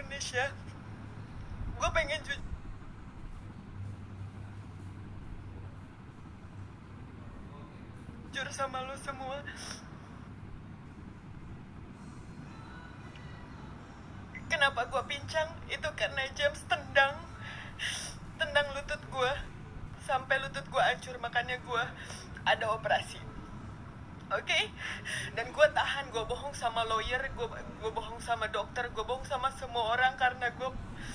Indonesia. Gue pengen jujur sama lo semua. Kenapa gue pincang? Itu karena James tendang lutut gue sampai lutut gue hancur, makanya gue ada operasi. Oke? Dan gue tahan, gue bohong sama lawyer, gue bohong sama dokter, gue bohong sama semua orang karena gue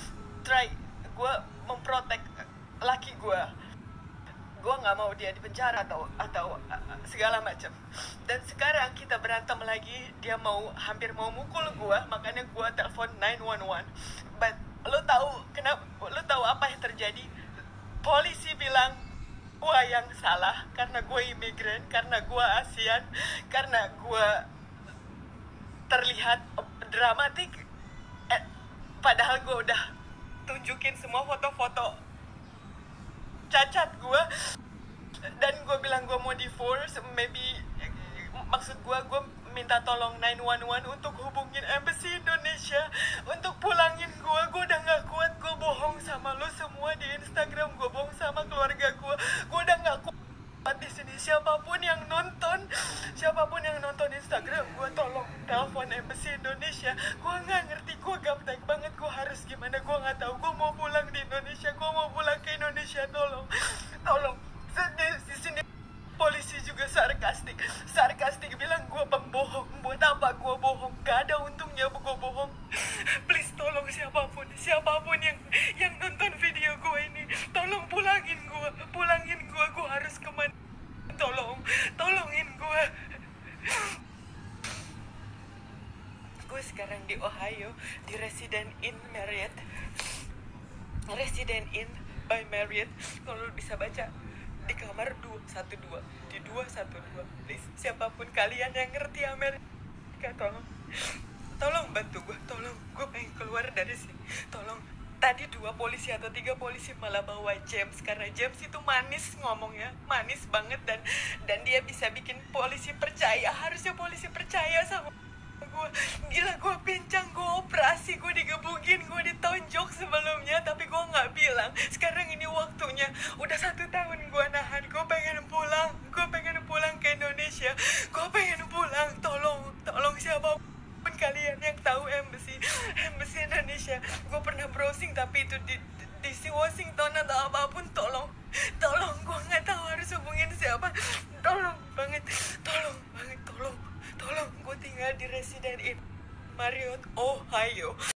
memprotek laki gue. Gue nggak mau dia di penjara atau segala macam. Dan sekarang kita berantem lagi, dia hampir mau mukul gue, makanya gue telepon 911. But lo tahu apa yang terjadi? Polisi bilang gue yang salah karena gue imigran, karena gue ASEAN, karena gue terlihat dramatik. Padahal gue udah tunjukin semua foto-foto cacat gue, dan gue bilang gue mau divorce. Maksud gue minta tolong 911 untuk hubungin embassy Indonesia untuk pulangin gue. Gue udah gak kuat, gue bohong sama lo semua di Instagram, gue bohong sama keluarga gue udah gak kuat di sini. Siapapun yang nonton Instagram gue, tolong telepon embassy Indonesia. Gue nggak ngerti, gue gaptek banget, gue harus gimana, gue nggak tahu. Gue mau pulang di Indonesia, gue mau pulang ke Indonesia. Tolong di sini polisi juga sarkastik bilang gue pembohong. Buat apa gue bohong? Gak ada untungnya gue bohong. Please tolong, siapapun yang nonton video gue ini, tolong pulangin gue harus kemana? Tolongin gue. Gue sekarang di Ohio, di Resident Inn by Marriott. Kalau lu bisa baca di kamar 212, di 212. Please, siapapun kalian yang ngerti Amerika, tolong bantu gue. Gue pengen keluar dari sini. Tolong. Tadi 2 polisi atau 3 polisi malah bawa James, karena James itu manis ngomongnya, manis banget, dan dia bisa bikin polisi percaya. Harusnya polisi percaya sama gue. Gila, gue pincang, gue operasi, gue digebukin, gue ditonjok sebelumnya, tapi gue nggak bilang. Sekarang ini waktunya. Udah 1 tahun gue nahan. Gue pengen pulang ke Indonesia. Gue pengen pulang. Tolong siapapun kalian yang tahu embassy Indonesia. Gue pernah browsing, tapi itu di Washington atau apapun. Tolong. Gue nggak tahu harus hubungin siapa. Tolong banget. Gue tinggal di Resident Inn Marriott, Ohio.